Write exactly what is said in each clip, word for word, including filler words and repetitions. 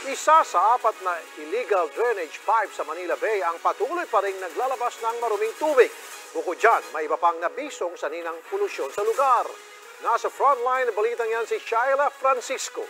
Isa sa apat na illegal drainage pipe sa Manila Bay ang patuloy pa rin naglalabas ng maruming tubig. Bukod dyan, may iba pang nabisong sa ninang polusyon sa lugar. Nasa frontline, balitang yan si Shaila Francisco.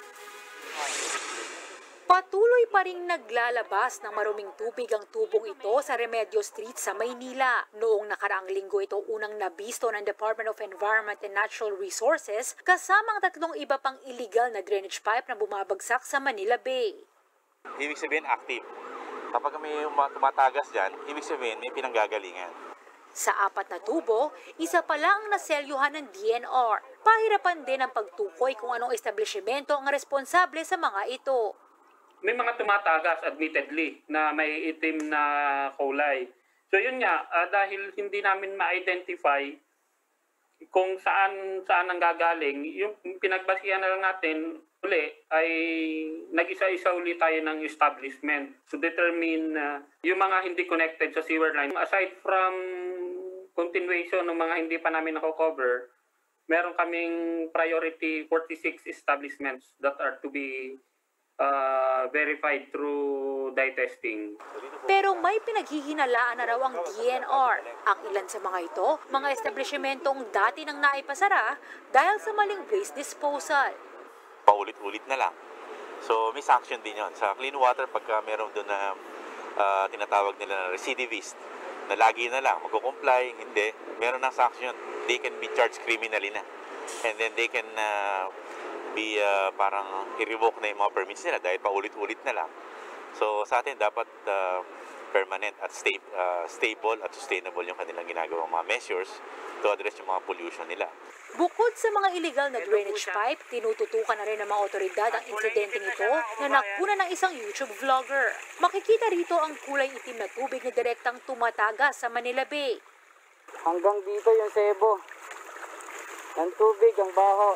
Patuloy pa ring naglalabas ng maruming tubig ang tubong ito sa Remedios Street sa Maynila. Noong nakaraang linggo ito unang nabisto ng Department of Environment and Natural Resources kasamang tatlong iba pang illegal na drainage pipe na bumabagsak sa Manila Bay. Ibig sabihin active. Kapag may tumatagas dyan, ibig sabihin may pinanggagalingan. Sa apat na tubo, isa pa lang ang naselyuhan ng D N R. Pahirapan din ang pagtukoy kung anong establishmento ang responsable sa mga ito. May mga tumatagas admittedly na may itim na kulay. So yun nga, uh, dahil hindi namin ma-identify kung saan saan ang gagaling, yung pinagbasihan na lang natin uli ay nag-isa-isa uli tayo ng establishment to determine uh, yung mga hindi connected sa sewer line. Aside from continuation ng mga hindi pa namin nako-cover, meron kaming priority forty-six establishments that are to be Uh, verified through dye testing. Pero may pinaghihinalaan na raw ang D N R. Ang ilan sa mga ito, mga establishmentong dati nang naipasara dahil sa maling waste disposal. Paulit-ulit na lang. So may sanction din yon sa clean water pagka meron doon na uh, tinatawag nila na recidivist na lagi na lang magko-comply, hindi, meron ng sanction. They can be charged criminally na. And then they can uh, be uh, parang i-revoke na yung mga permits nila dahil paulit-ulit na lang. So sa atin dapat uh, permanent at sta uh, stable at sustainable yung kanilang ginagawang mga measures to address yung mga pollution nila. Bukod sa mga illegal na drainage pipe, tinututukan na rin ng mga otoridad ang insidenteng ito na nakuna ng isang YouTube vlogger. Makikita rito ang kulay itim na tubig na direktang tumatagas sa Manila Bay. Hanggang dito yung sebo. Ang tubig, ang baho.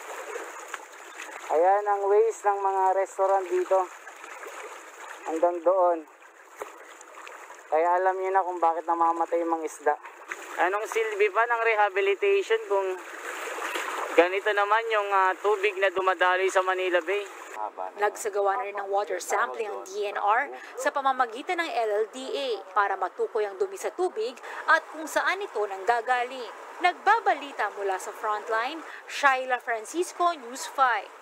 Ayan ang waste ng mga restaurant dito. Hanggang doon. Kaya alam niyo na kung bakit namamatay yung mga isda. Anong silbi pa ng rehabilitation kung ganito naman yung uh, tubig na dumadaloy sa Manila Bay? Nagsagawa na rin ng water sampling ang D N R sa pamamagitan ng L L D A para matukoy ang dumi sa tubig at kung saan ito nanggagaling. Nagbabalita mula sa Frontline, Shaila Francisco, News five.